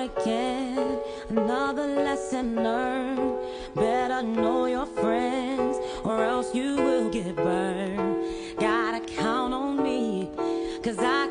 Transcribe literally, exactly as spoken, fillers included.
again. Another lesson learned. Better know your friends, or else you will get burned. Gotta count on me, 'cause I